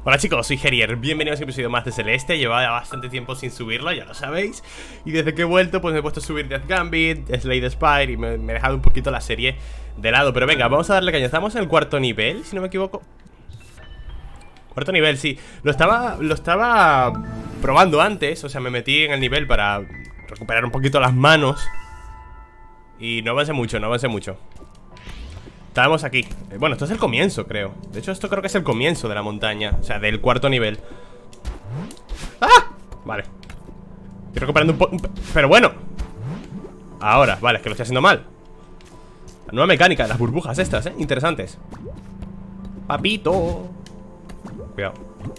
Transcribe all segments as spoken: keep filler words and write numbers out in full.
Hola chicos, soy Gerier, bienvenidos a un episodio más de Celeste. Llevaba bastante tiempo sin subirlo, ya lo sabéis. Y desde que he vuelto pues me he puesto a subir Death Gambit, Slay the Spire y me, me he dejado un poquito la serie de lado. Pero venga, vamos a darle caña, estamos en el cuarto nivel, si no me equivoco. Cuarto nivel, sí, lo estaba, lo estaba probando antes, o sea, me metí en el nivel para recuperar un poquito las manos. Y no avancé mucho, no avancé mucho. Estábamos aquí. Bueno, esto es el comienzo, creo. De hecho, esto creo que es el comienzo de la montaña. O sea, del cuarto nivel. ¡Ah! Vale. Estoy recuperando un poco. Pero bueno. Ahora, vale, es que lo estoy haciendo mal. La nueva mecánica, las burbujas estas, eh, interesantes. Papito. Cuidado.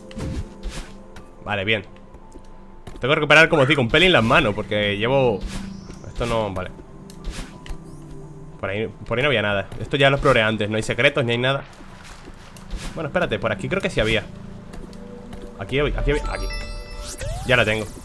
Vale, bien. Tengo que recuperar, como os digo, un pelín las manos, porque llevo... Esto no... Vale. Por ahí, por ahí no había nada. Esto ya lo exploré antes, no hay secretos ni hay nada. Bueno, espérate, por aquí creo que sí había. Aquí, aquí, aquí, aquí. Ya la tengo.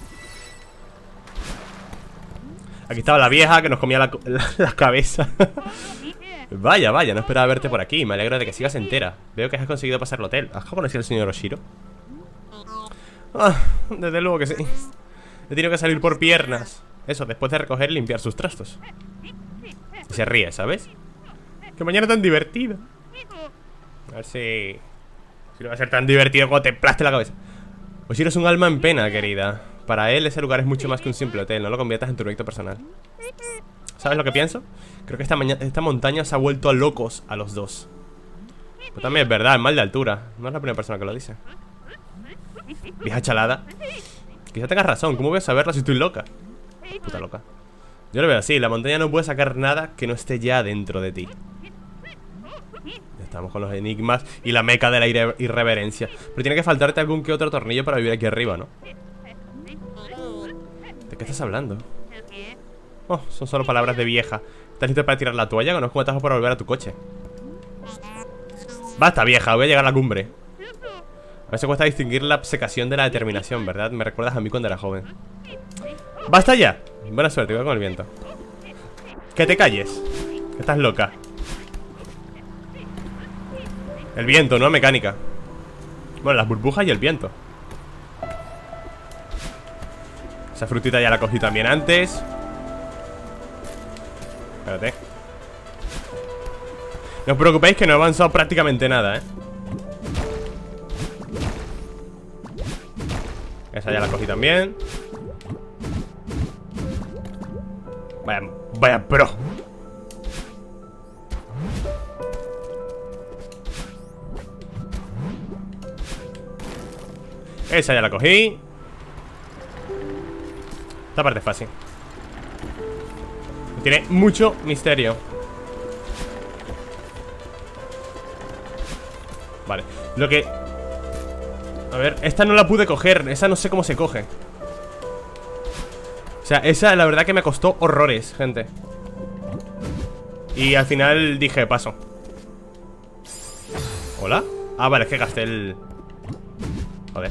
Aquí estaba la vieja que nos comía la, la, la cabeza. Vaya, vaya, no esperaba verte por aquí. Me alegro de que sigas entera. Veo que has conseguido pasar el hotel. ¿Has conocido al señor Oshiro? Ah, desde luego que sí. He tenido que salir por piernas. Eso, después de recoger y limpiar sus trastos. Y se ríe, ¿sabes? ¡Qué mañana tan divertida! A ver si... Si no va a ser tan divertido como te plaste la cabeza. Oshiro es un alma en pena, querida. Para él ese lugar es mucho más que un simple hotel. No lo conviertas en tu proyecto personal. ¿Sabes lo que pienso? Creo que esta, esta montaña se ha vuelto a locos a los dos. Pero también es verdad, es mal de altura. No es la primera persona que lo dice. Vieja chalada. Quizá tengas razón, ¿cómo voy a saberlo si estoy loca? Puta loca. Yo lo veo así, la montaña no puede sacar nada que no esté ya dentro de ti. Ya estamos con los enigmas y la meca de la irre irreverencia. Pero tiene que faltarte algún que otro tornillo para vivir aquí arriba, ¿no? ¿De qué estás hablando? Oh, son solo palabras de vieja. ¿Estás listo para tirar la toalla? Conozco un atajo para volver a tu coche. Basta, vieja, voy a llegar a la cumbre. A veces cuesta distinguir la obcecación de la determinación, ¿verdad? Me recuerdas a mí cuando era joven. ¡Basta ya! Buena suerte, voy con el viento. Que te calles, que estás loca. El viento, no mecánica. Bueno, las burbujas y el viento. Esa frutita ya la cogí también antes. Espérate. No os preocupéis que no he avanzado prácticamente nada, ¿eh? Esa ya la cogí también. Vaya, vaya pro. Esa ya la cogí. Esta parte es fácil. Tiene mucho misterio. Vale, lo que... A ver, esta no la pude coger. Esa no sé cómo se coge. O sea, esa la verdad que me costó horrores, gente. Y al final dije, paso. ¿Hola? Ah, vale, es que gasté el... Joder.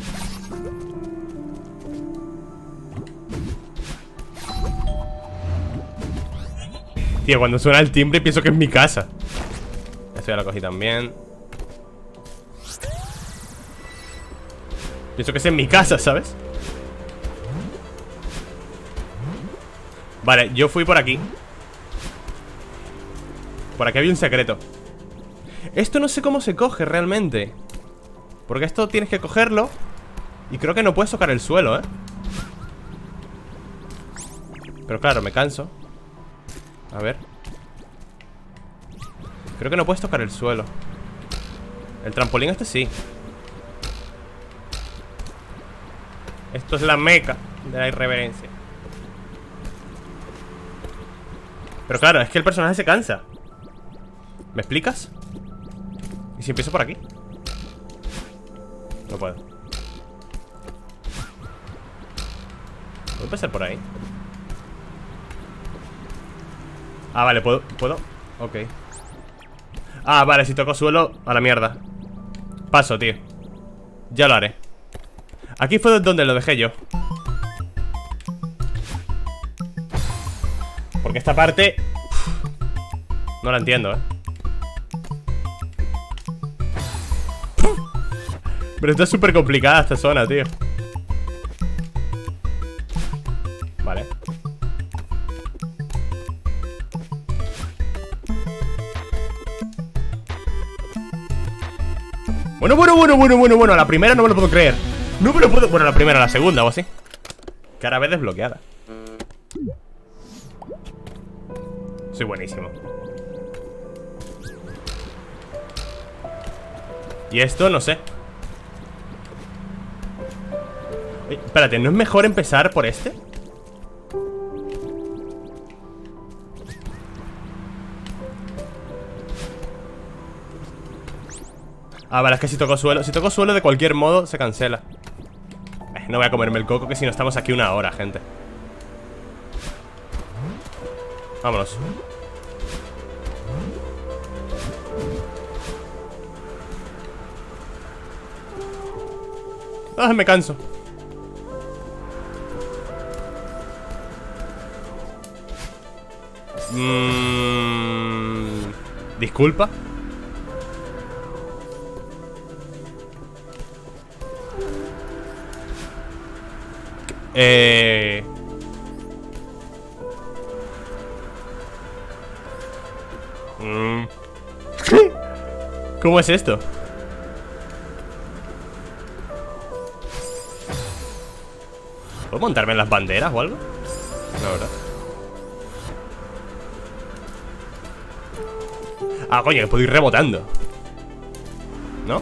Tío, cuando suena el timbre pienso que es mi casa. Esto ya lo cogí también. Pienso que es en mi casa, ¿sabes? Vale, yo fui por aquí. Por aquí había un secreto. Esto no sé cómo se coge realmente. Porque esto tienes que cogerlo. Y creo que no puedes tocar el suelo, ¿eh? Pero claro, me canso. A ver. Creo que no puedes tocar el suelo. El trampolín este sí. Esto es la meca de la irreverencia. Pero claro, es que el personaje se cansa. ¿Me explicas? ¿Y si empiezo por aquí? No puedo. ¿Puedo empezar por ahí? Ah, vale, ¿puedo? ¿Puedo? Ok. Ah, vale, si toco suelo, a la mierda. Paso, tío. Ya lo haré. Aquí fue donde lo dejé yo. Porque esta parte... Uf, no la entiendo, ¿eh? Pero esto es súper complicada esta zona, tío. Vale. Bueno, bueno, bueno, bueno, bueno, bueno. La primera no me lo puedo creer. No me lo puedo... Bueno, la primera, la segunda o así. Cara vez desbloqueada. Soy buenísimo. Y esto, no sé. Oye, espérate, ¿no es mejor empezar por este? Ah, vale, es que si toco suelo Si toco suelo de cualquier modo se cancela. eh, No voy a comerme el coco, que si no estamos aquí una hora, gente. Vámonos. Ah, me canso. Mm, Disculpa. Eh... Mm. ¿Cómo es esto? ¿Puedo montarme en las banderas o algo? La verdad. Ah, coño, que puedo ir rebotando. ¿No?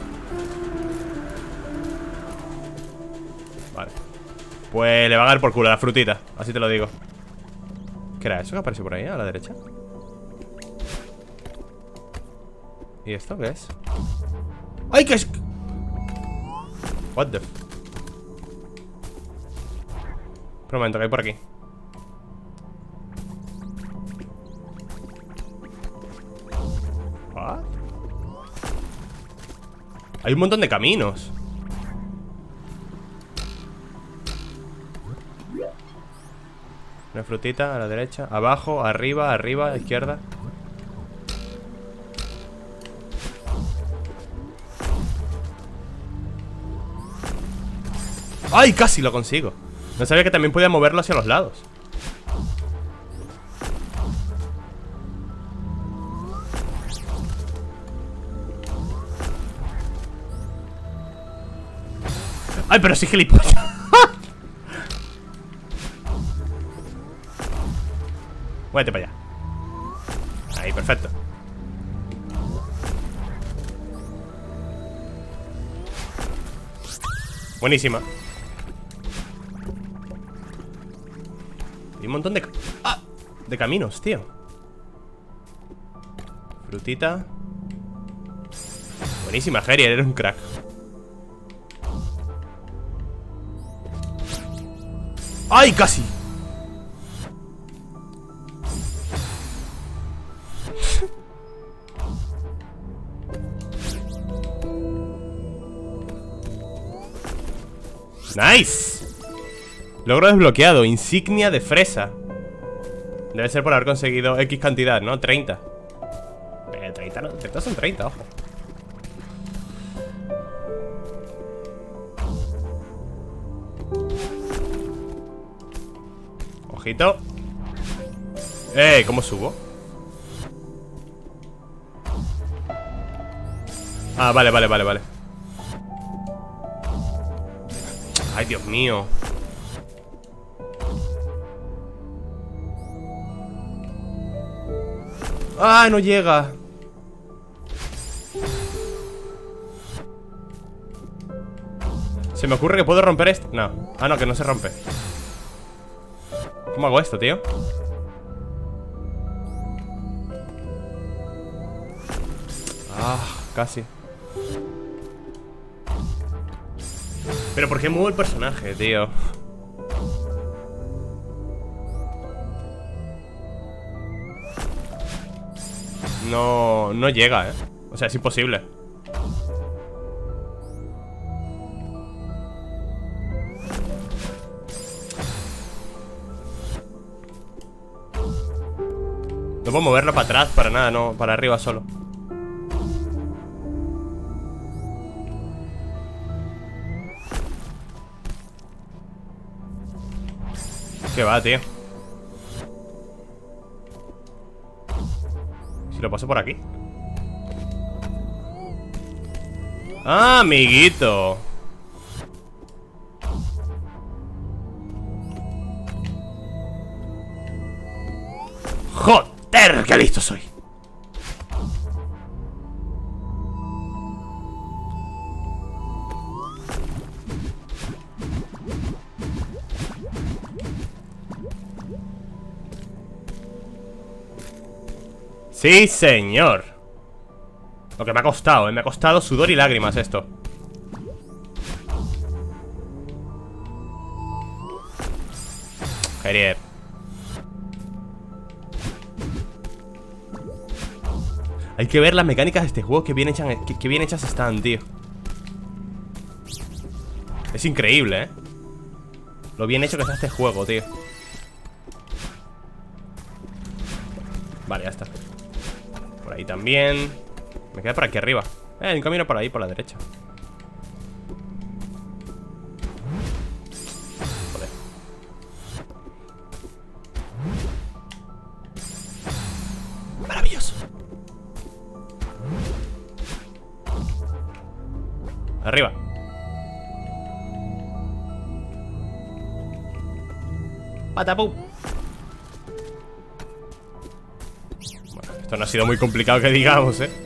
Vale. Pues le va a dar por culo a la frutita. Así te lo digo. ¿Qué era eso que aparece por ahí, a la derecha? ¿Y esto qué es? ¡Ay, qué es! What the... Pero un momento, que hay por aquí. ¿What? Hay un montón de caminos. Una frutita a la derecha. Abajo, arriba, arriba, izquierda. ¡Ay! Casi lo consigo. No sabía que también podía moverlo hacia los lados. ¡Ay, pero sí, gilipollas! Muévete para allá. Ahí, perfecto. Buenísima. Hay un montón de... ¡Ah! De caminos, tío. Frutita. Buenísima, Gerier, eres un crack. ¡Ay, casi! ¡Nice! Logro desbloqueado, insignia de fresa. Debe ser por haber conseguido X cantidad, ¿no? treinta. Eh, treinta, no, treinta son treinta, ojo. Ojito. Eh, ¿cómo subo? Ah, vale, vale, vale, vale. Ay, Dios mío. Ah, no llega. Se me ocurre que puedo romper esto. No, ah, no, que no se rompe. ¿Cómo hago esto, tío? Ah, casi. Pero ¿por qué muevo el personaje, tío? No, no llega, eh. O sea, es imposible. No puedo moverlo para atrás, para nada, no, para arriba solo. ¿Qué va, tío? Si lo paso por aquí. ¡Ah, amiguito! ¡Joder! ¡Qué listo soy! ¡Sí, señor! Lo que me ha costado, ¿eh? Me ha costado sudor y lágrimas esto. Gerier. Hay que ver las mecánicas de este juego. Que bien hechas, que, que bien hechas están, tío. Es increíble, ¿eh? Lo bien hecho que está este juego, tío. Vale, ya está. Por ahí también. Me queda por aquí arriba. Eh, hay un camino por ahí, por la derecha. Joder. Maravilloso. Arriba. Patapum. Bueno, esto no ha sido muy complicado que digamos, ¿eh?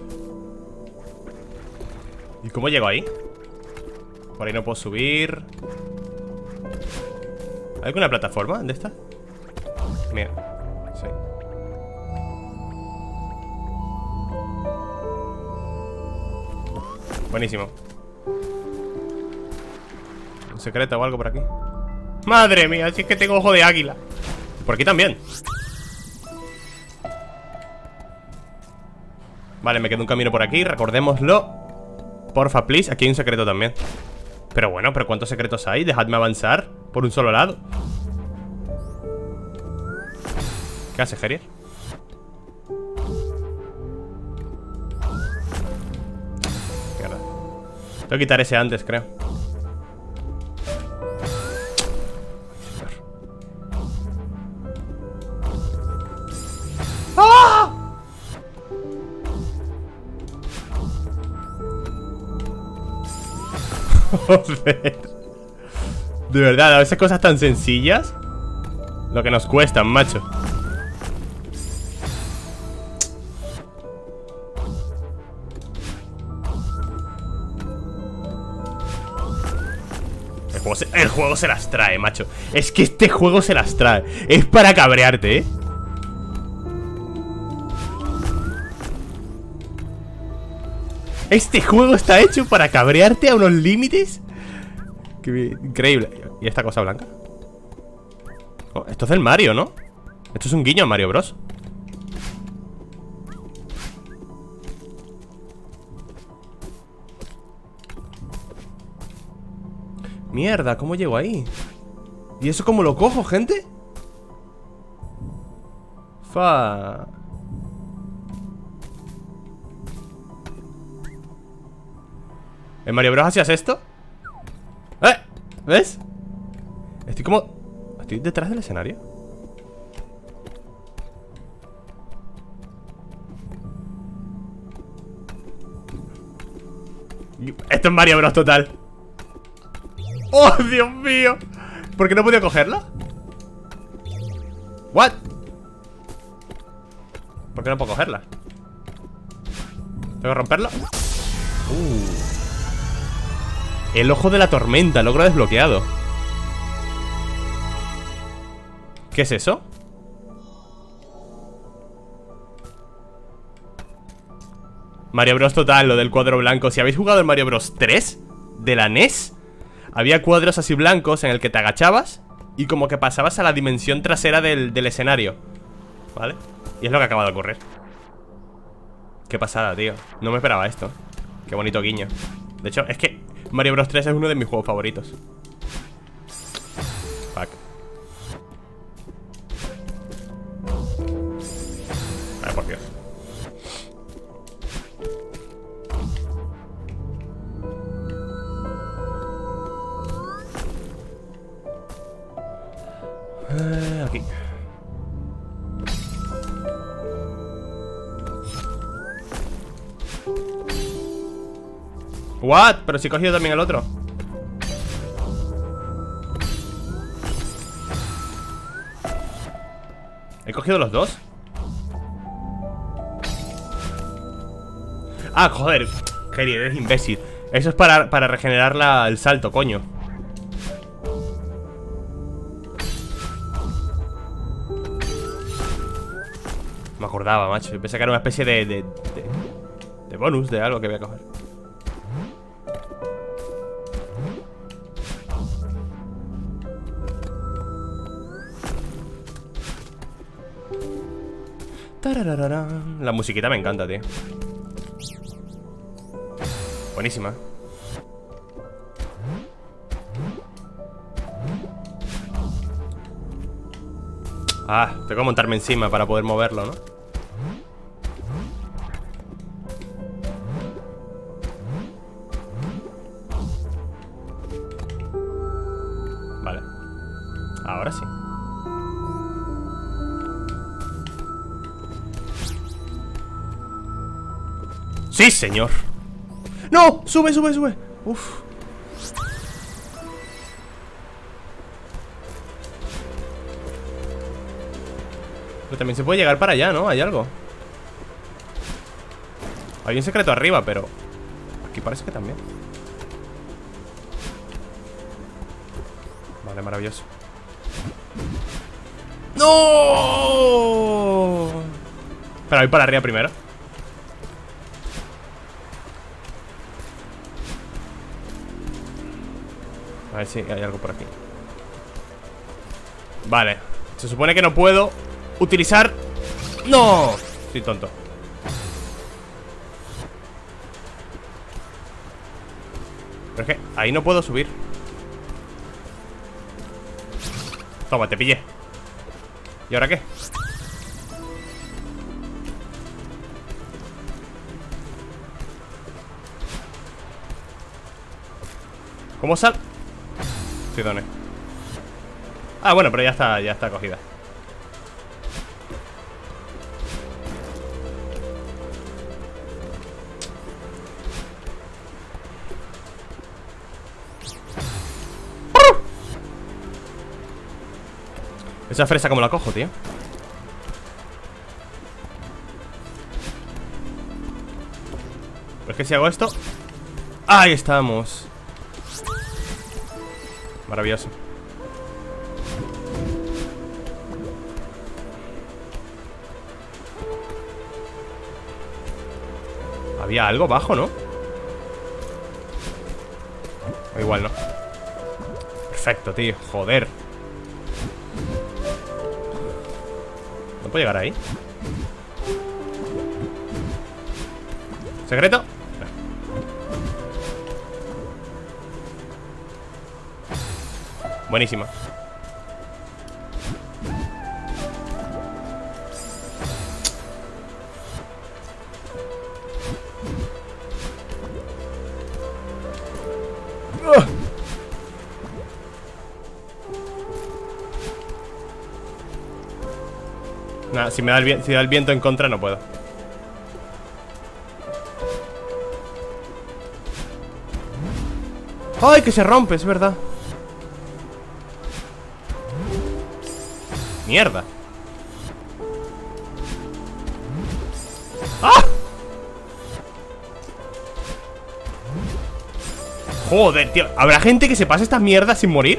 ¿Y cómo llego ahí? Por ahí no puedo subir. ¿Hay alguna plataforma de esta? Mira, sí. Buenísimo. ¿Un secreto o algo por aquí? ¡Madre mía! Si es que tengo ojo de águila. Por aquí también. Vale, me queda un camino por aquí, recordémoslo. Porfa, please, aquí hay un secreto también. Pero bueno, ¿pero cuántos secretos hay? Dejadme avanzar por un solo lado. ¿Qué hace, Gerier? Mierda. Tengo que quitar ese antes, creo. ¡Ah! Joder. De verdad, a veces cosas tan sencillas. Lo que nos cuestan, macho. El juego, se, el juego se las trae, macho. Es que este juego se las trae. Es para cabrearte, ¿eh? Este juego está hecho para cabrearte a unos límites. Qué increíble. ¿Y esta cosa blanca? Oh, esto es del Mario, ¿no? Esto es un guiño a Mario Bros. Mierda, ¿cómo llego ahí? ¿Y eso cómo lo cojo, gente? Fa... ¿En Mario Bros hacías esto? ¿Eh? ¿Ves? Estoy como... ¿Estoy detrás del escenario? Esto es Mario Bros total. ¡Oh, Dios mío! ¿Por qué no he podido cogerla? ¿What? ¿Por qué no puedo cogerla? ¿Tengo que romperla? Uh. El ojo de la tormenta, logro desbloqueado. ¿Qué es eso? Mario Bros total, lo del cuadro blanco. Si habéis jugado el Mario Bros tres de la N E S, había cuadros así blancos en el que te agachabas y como que pasabas a la dimensión trasera del, del escenario, ¿vale? Y es lo que acaba de ocurrir. Qué pasada, tío. No me esperaba esto. Qué bonito guiño. De hecho, es que Mario Bros tres es uno de mis juegos favoritos. Fuck. Ay, por Dios. Eh, aquí. What? Pero si he cogido también el otro. ¿He cogido los dos? Ah, joder. Kelly, eres imbécil. Eso es para, para regenerar la, el salto, coño. Me acordaba, macho. Yo pensé que era una especie de, de, de, de bonus de algo que voy a coger. Tarararán. La musiquita me encanta, tío. Buenísima. Ah, tengo que montarme encima para poder moverlo, ¿no? Vale. Ahora sí. ¡Sí, señor! ¡No! ¡Sube, sube, sube! Uf. Pero también se puede llegar para allá, ¿no? Hay algo. Hay un secreto arriba, pero aquí parece que también. Vale, maravilloso. ¡No! Pero voy para arriba primero. A ver si hay algo por aquí. Vale. Se supone que no puedo utilizar... ¡No! Soy tonto. Pero es que ahí no puedo subir. Toma, te pillé. ¿Y ahora qué? ¿Cómo sal? Sí, ¿dónde? Ah, bueno, pero ya está, ya está cogida. Esa fresa, ¿cómo la cojo, tío? Pero es que si hago esto... ¡Ahí estamos! Maravilloso. Había algo abajo, ¿no? O igual no. Perfecto, tío, joder. ¿No puedo llegar ahí? ¿Secreto? Buenísima. ¡Ugh! Nada, si me da el viento, si da el viento en contra no puedo. ¡Ay, que se rompe! Es verdad. Mierda. ¡Ah! Joder, tío. ¿Habrá gente que se pase estas mierdas sin morir?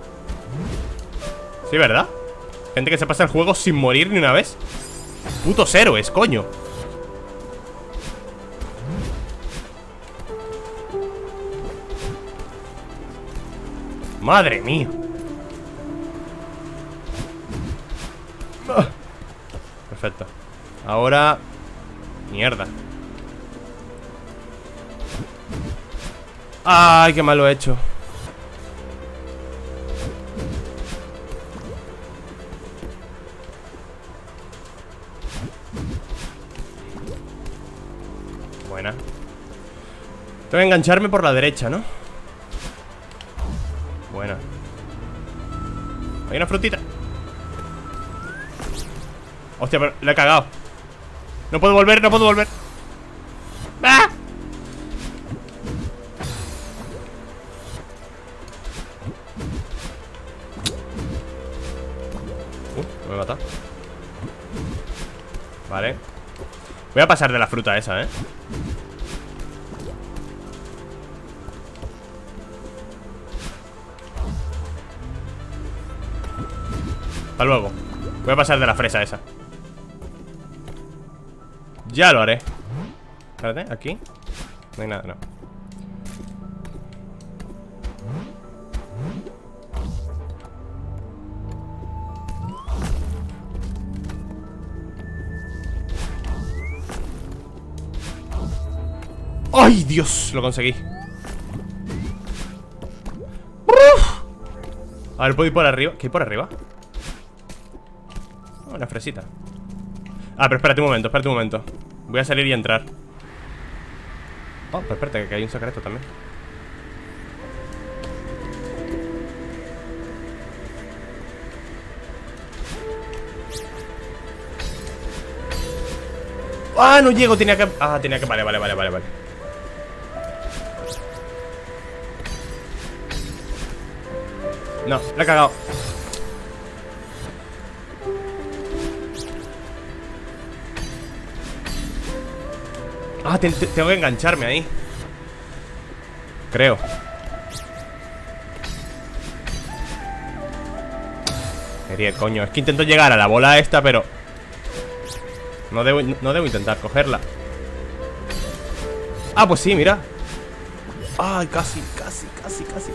Sí, ¿verdad? Gente que se pasa el juego sin morir ni una vez. Putos héroes, coño. Madre mía. Perfecto. Ahora... Mierda. Ay, qué mal lo he hecho. Buena. Tengo que engancharme por la derecha, ¿no? Buena. Hay una frutita. Hostia, pero le he cagado. No puedo volver, no puedo volver. ¡Ah! Uh, me he matado. Vale. Voy a pasar de la fruta esa, eh. Hasta luego. Voy a pasar de la fresa esa. Ya lo haré. Espérate, aquí no hay nada, no. ¡Ay, Dios! Lo conseguí. ¡Uf! A ver, ¿puedo ir por arriba? ¿Qué hay por arriba? Oh, una fresita. Ah, pero espérate un momento, espérate un momento. Voy a salir y entrar. Oh, pero espérate, que hay un secreto también. Ah, no llego, tenía que... Ah, tenía que... Vale, vale, vale, vale, vale. No, la he cagado. Ah, te, te, tengo que engancharme ahí. Creo. Quería, coño, es que intento llegar a la bola esta, pero No debo, no debo intentar cogerla. Ah, pues sí, mira. Ay, casi, casi, casi, casi.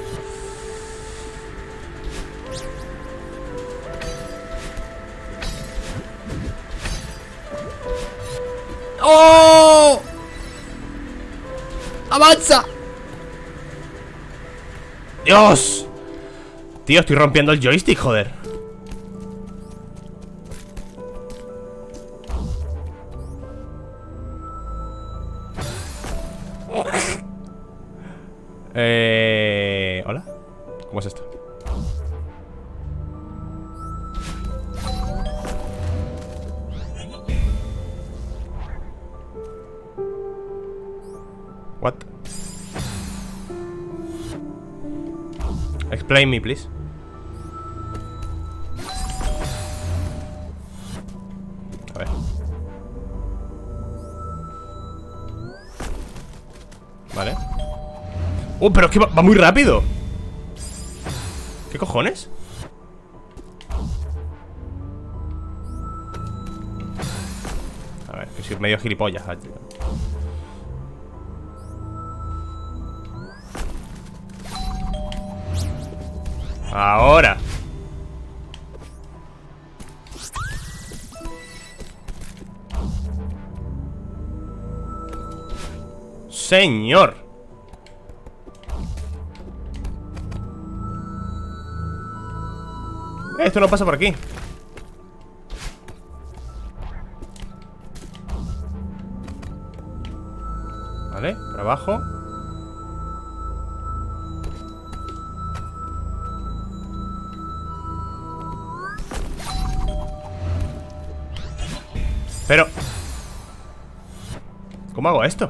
¡Oh! ¡Avanza! ¡Dios! Tío, estoy rompiendo el joystick, joder. Eh... ¿Hola? ¿Cómo es esto? What? Explain me, please. A ver. Vale. ¡Oh, pero es que va, va muy rápido! ¿Qué cojones? A ver, que soy medio gilipollas. Ahora. Señor. Esto no pasa por aquí. Vale, por abajo. Pero ¿cómo hago esto?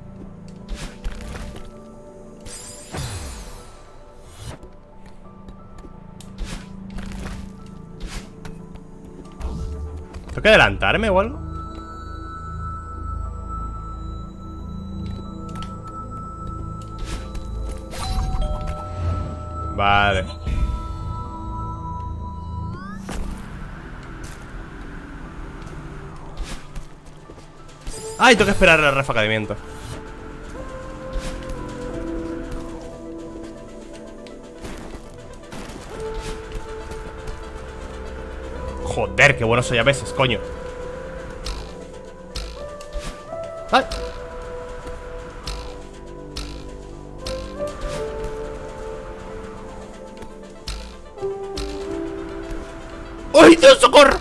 ¿Tengo que adelantarme o algo? Vale. Ay, tengo que esperar a la ráfaga de viento. Joder, qué bueno soy a veces, coño. ¡Ay! ¡Ay, Dios, socorro!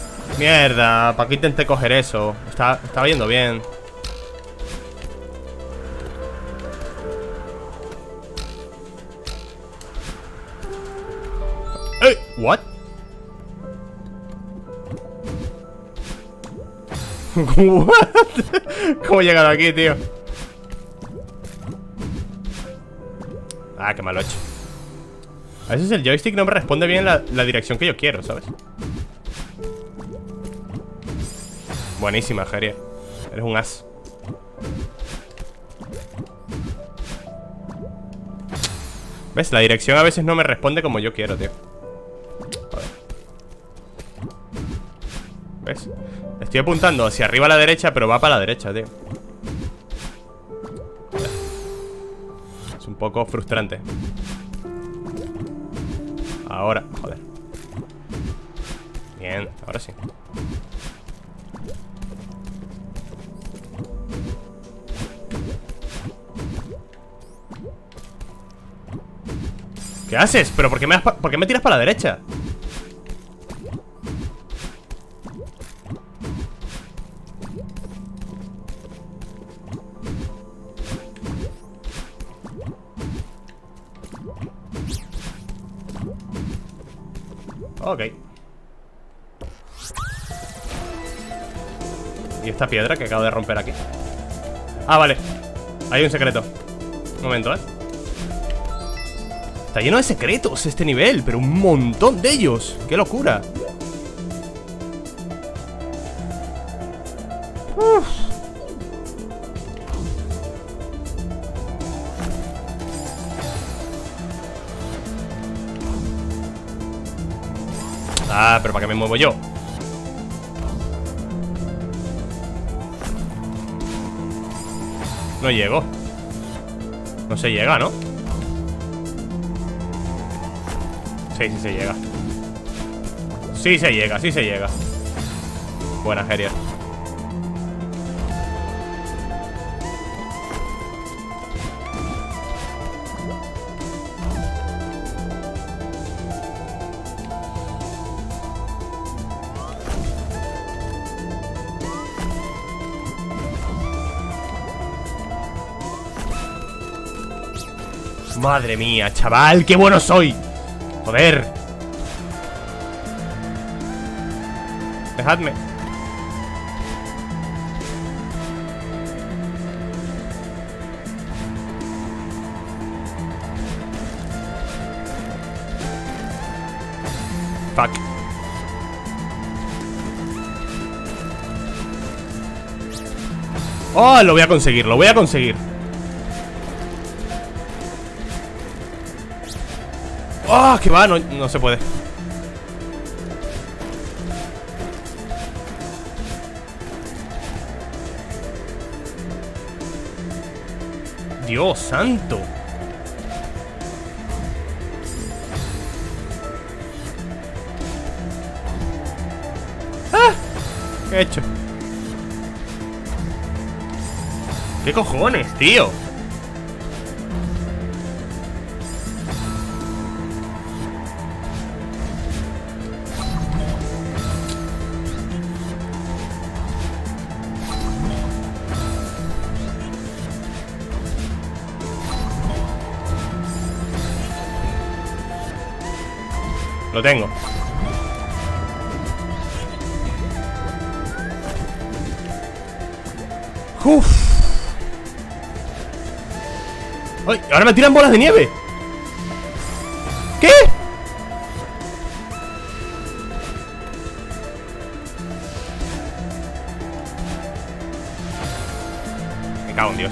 Mierda, ¿para qué intenté coger eso? Está, estaba yendo bien. ¿What? ¿What? ¿Cómo he llegado aquí, tío? Ah, qué mal lo he hecho. A veces el joystick no me responde bien la, la dirección que yo quiero, ¿sabes? Buenísima, Javier. Eres un as. ¿Ves? La dirección a veces no me responde como yo quiero, tío. Joder. ¿Ves? Estoy apuntando hacia arriba a la derecha, pero va para la derecha, tío. Es un poco frustrante. Ahora, joder. Bien, ahora sí. ¿Qué haces? ¿Pero por qué me, das pa por qué me tiras para la derecha? Ok. ¿Y esta piedra que acabo de romper aquí? Ah, vale. Hay un secreto. Un momento, ¿eh? Está lleno de secretos este nivel, pero un montón de ellos. ¡Qué locura! Uf. Ah, pero ¿para qué me muevo yo? No llego. No se llega, ¿no? Sí, sí se llega. Sí se llega, sí se llega. Buena, Gerier. Madre mía, chaval, qué bueno soy. Joder. Dejadme. Fuck. Oh, lo voy a conseguir, lo voy a conseguir. ¡Oh, que va! No, no se puede. ¡Dios santo! ¡Ah! ¿Qué he hecho? ¿Qué cojones, tío? Lo tengo. Uf. ¡Ay! Ahora me tiran bolas de nieve. ¿Qué? Me cago en Dios.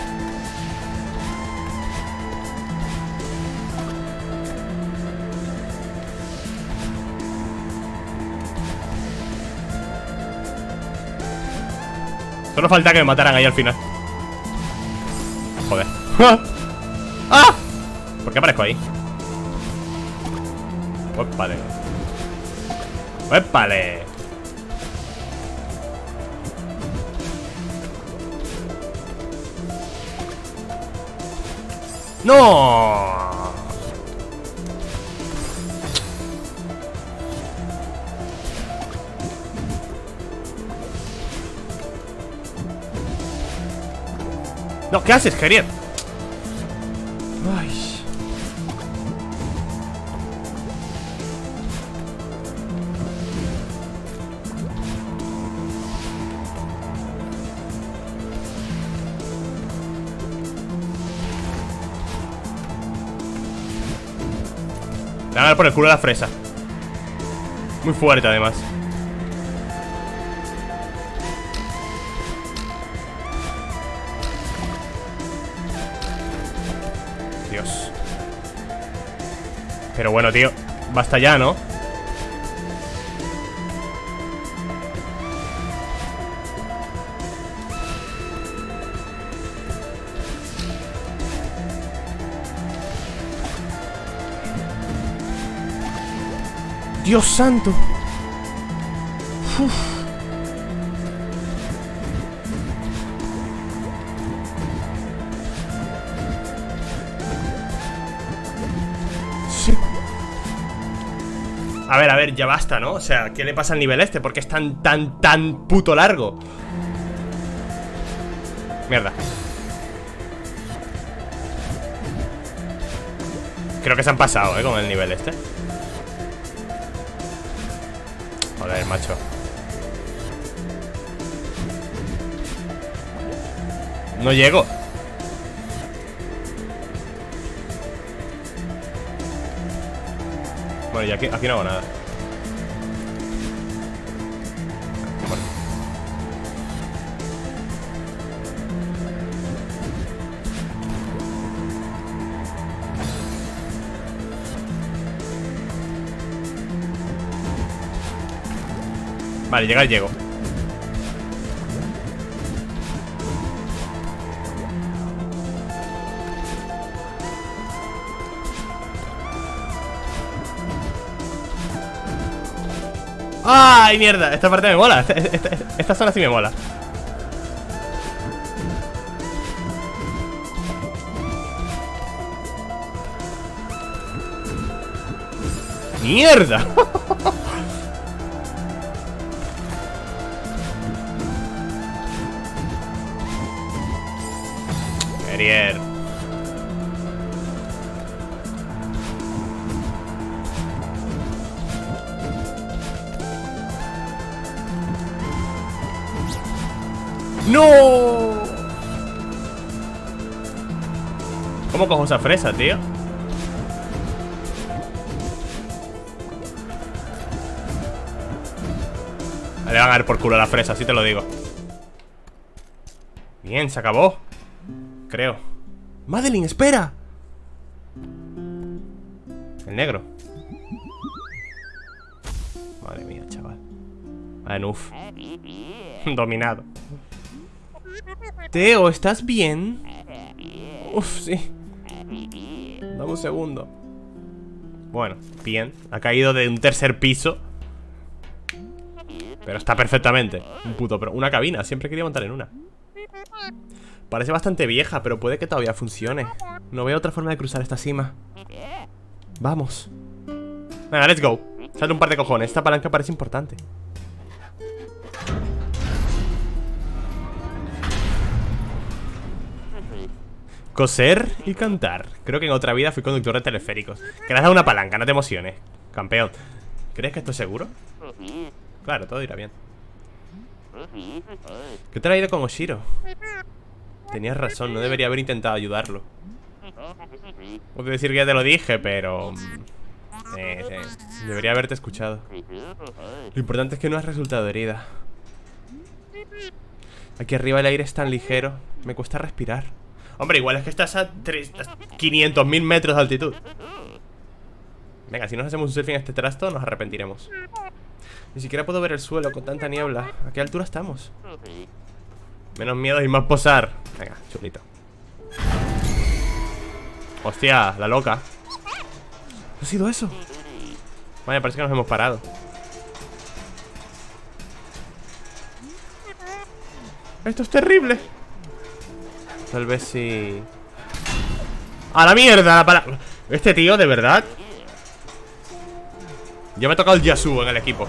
Solo falta que me mataran ahí al final. Joder. ¡Ah! ¿Por qué aparezco ahí? ¡Épale! ¡Épale! ¡No! No, ¿qué haces, Gerier? Ay. a dar por el culo a la fresa. Muy fuerte además. Dios. Pero bueno, tío, basta ya, ¿no? Dios santo. Uf. Sí. A ver, a ver, ya basta, ¿no? O sea, ¿qué le pasa al nivel este? ¿Por qué es tan, tan, tan puto largo? Mierda. Creo que se han pasado, ¿eh? Con el nivel este. Joder, macho. No llego. Bueno, y aquí, aquí no hago nada. Bueno. Vale, llegar llego. ¡Ay, mierda! Esta parte me mola. Esta, esta, esta zona sí me mola. ¡Mierda! Merier. ¡No! ¿Cómo cojo esa fresa, tío? Le van a dar por culo a la fresa, así te lo digo. Bien, se acabó. Creo. Madeline, espera. El negro. Madre mía, chaval. Vale, uf. Dominado. Teo, ¿estás bien? Uf, sí. Dame un segundo. Bueno, bien. Ha caído de un tercer piso. Pero está perfectamente. Un puto pro. Una cabina, siempre quería montar en una. Parece bastante vieja, pero puede que todavía funcione. No veo otra forma de cruzar esta cima. Vamos. Venga, let's go. Sale un par de cojones, esta palanca parece importante. Coser y cantar. Creo que en otra vida fui conductor de teleféricos. Que le has dado una palanca, no te emociones, campeón. ¿Crees que esto es seguro? Claro, todo irá bien. ¿Qué te ha ido con Oshiro? Tenías razón, no debería haber intentado ayudarlo. Puedo decir que ya te lo dije, pero... Eh, eh, debería haberte escuchado. Lo importante es que no has resultado herida. Aquí arriba el aire es tan ligero. Me cuesta respirar. Hombre, igual es que estás a quinientos mil metros de altitud. Venga, si nos hacemos un selfie en este trasto, nos arrepentiremos. Ni siquiera puedo ver el suelo con tanta niebla. ¿A qué altura estamos? Menos miedo y más posar. Venga, chulito. Hostia, la loca. ¿Qué ha sido eso? Vaya, parece que nos hemos parado. Esto es terrible. Tal vez si... ¡A la mierda! La pala... Este tío, de verdad. Yo me he tocado el Yasuo en el equipo.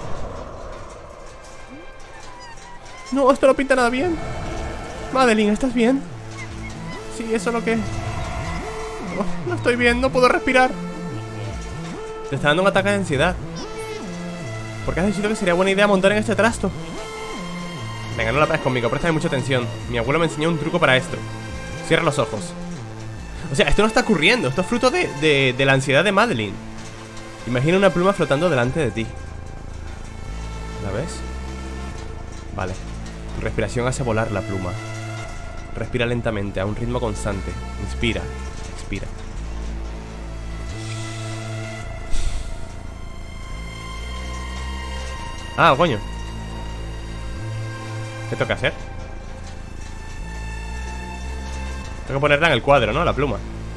No, esto no pinta nada bien. Madeline, ¿estás bien? Sí, eso es lo que... No, no estoy bien, no puedo respirar. Te está dando un ataque de ansiedad. ¿Por qué has decidido que sería buena idea montar en este trasto? Venga, no la pases conmigo, préstame mucha atención. Mi abuelo me enseñó un truco para esto. Cierra los ojos. O sea, esto no está ocurriendo. Esto es fruto de, de, de la ansiedad de Madeline. Imagina una pluma flotando delante de ti. ¿La ves? Vale. Tu respiración hace volar la pluma. Respira lentamente, a un ritmo constante. Inspira, expira. Ah, coño. ¿Qué toca hacer? Tengo que ponerla en el cuadro, ¿no? La pluma.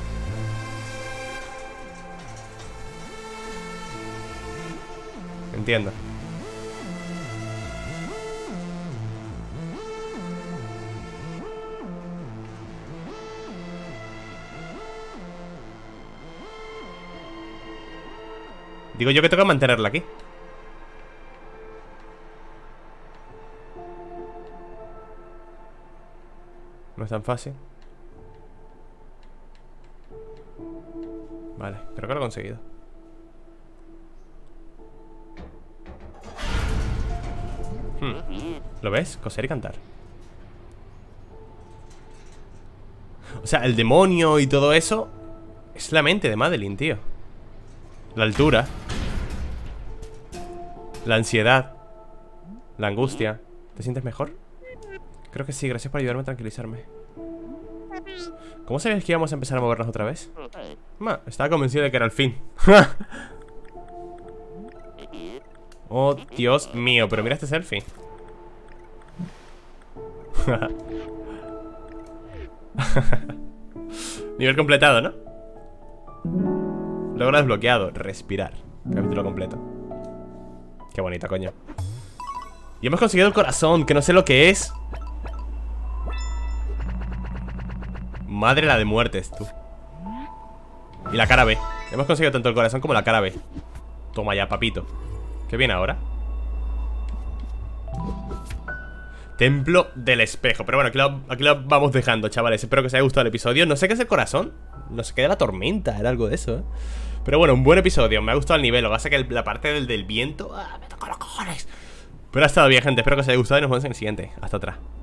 Entiendo. Digo yo que tengo que mantenerla aquí. No es tan fácil. Vale, creo que lo he conseguido. hmm. ¿Lo ves? Coser y cantar. O sea, el demonio y todo eso es la mente de Madeline, tío. La altura, la ansiedad, la angustia. ¿Te sientes mejor? Creo que sí, gracias por ayudarme a tranquilizarme. ¿Cómo sabías que íbamos a empezar a movernos otra vez? Ma, estaba convencido de que era el fin. Oh, Dios mío, pero mira este selfie. Nivel completado, ¿no? Logro desbloqueado, respirar. Capítulo completo. Qué bonita, coño. Y hemos conseguido el corazón, que no sé lo que es. Madre la de muertes, tú. Y la cara B. Hemos conseguido tanto el corazón como la cara B. Toma ya, papito. ¿Qué viene ahora? Templo del espejo. Pero bueno, aquí lo, aquí lo vamos dejando, chavales. Espero que os haya gustado el episodio. No sé qué es el corazón. No sé qué de la tormenta. Era algo de eso, ¿eh? Pero bueno, un buen episodio. Me ha gustado el nivel. Lo que pasa es que la parte del, del viento... ¡Ah, me toca los cojones! Pero ha estado bien, gente. Espero que os haya gustado y nos vemos en el siguiente. Hasta atrás.